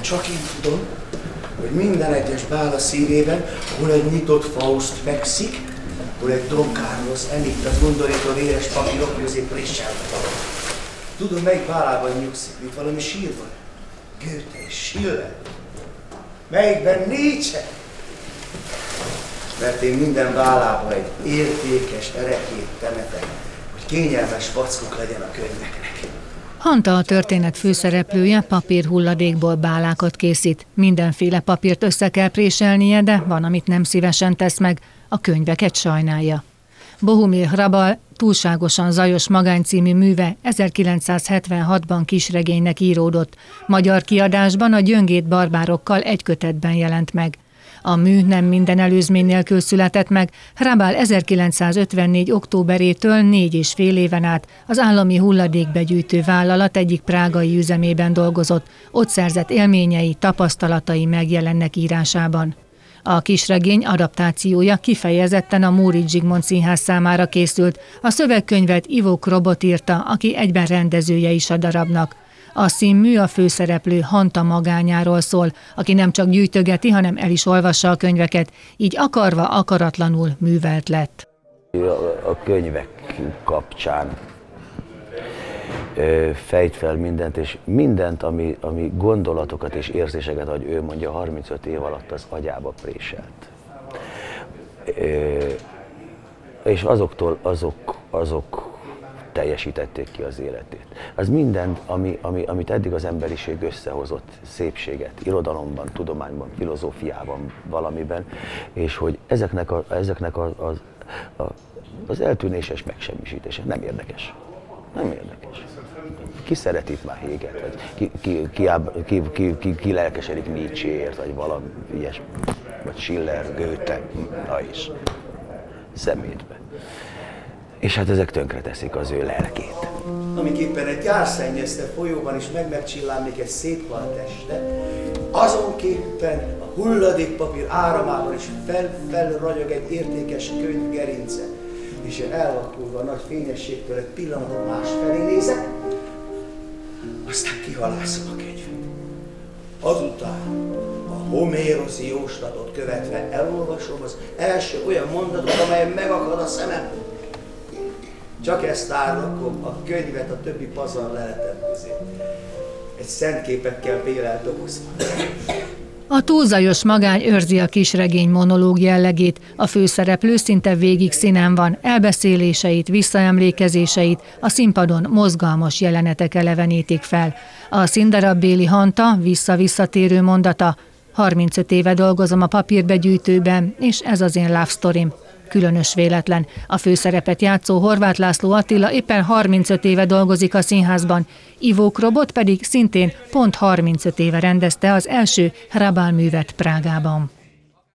csak én tudom, hogy minden egyes bála szívében, hol egy nyitott Faust fekszik, hol egy Don Carlos emitt az undorító véres papírok közé préselve. Tudod, melyik bálában nyugszik, mint valami sírban? Goethe és Schiller. Melyikben Nietzsche? Mert én minden bálába egy értékes erekét temetek, hogy kényelmes vackuk legyen a könyveknek. Hanta, a történet főszereplője, papírhulladékból bálákat készít. Mindenféle papírt össze kell préselnie, de van, amit nem szívesen tesz meg, a könyveket sajnálja. Bohumil Hrabal Túlságosan zajos magány című műve 1976-ban kisregénynek íródott. Magyar kiadásban a Gyöngéd barbárokkal egy kötetben jelent meg. A mű nem minden előzmény nélkül született meg. Hrabal 1954. októberétől 4,5 éven át az állami hulladékbegyűjtő vállalat egyik prágai üzemében dolgozott. Ott szerzett élményei, tapasztalatai megjelennek írásában. A kisregény adaptációja kifejezetten a Móricz Zsigmond Színház számára készült. A szövegkönyvet Ivo Krobot írta, aki egyben rendezője is a darabnak. A színmű a főszereplő Hanta magányáról szól, aki nem csak gyűjtögeti, hanem el is olvassa a könyveket, így akarva, akaratlanul művelt lett. A könyvek kapcsán fejt fel mindent, és mindent, ami gondolatokat és érzéseket, ahogy ő mondja, 35 év alatt az agyába préselt. És azok teljesítették ki az életét. Az mindent, amit eddig az emberiség összehozott, szépséget, irodalomban, tudományban, filozófiában, valamiben, és hogy ezeknek az eltűnéses megsemmisítése nem érdekes. Nem érdekes. Ki szeret itt már Heget, vagy ki lelkesedik Nietzséért, vagy valami ilyesmi, vagy Schiller, Goethe, na is, szemétbe. És hát ezek tönkreteszik az ő lelkét. Amiképpen egy gyárszennyezte folyóban is megcsillámlik egy széthalt este, azonképpen a hulladékpapír áramában is felragyog egy értékes könyv gerince. És én elvakulva a nagy fényességtől egy pillanatot más felé nézek, aztán kihalászom a könyvet. Azután a homéroszi jóslatot követve elolvasom az első olyan mondatot, amelyen megakad a szemem. Csak ezt árlakom a könyvet a többi pazar leletem közé. Egy szentképekkel bélelt dobozban. A túlzajos magány őrzi a kisregény monológ jellegét, a főszereplő szinte végig színen van, elbeszéléseit, visszaemlékezéseit, a színpadon mozgalmas jelenetek elevenítik fel. A színdarabbéli Hanta vissza-visszatérő mondata: 35 éve dolgozom a papírbegyűjtőben, és ez az én love storyim. Különös véletlen. A főszerepet játszó Horváth László Attila éppen 35 éve dolgozik a színházban, Ivo Krobot pedig szintén pont 35 éve rendezte az első Hrabal művet Prágában.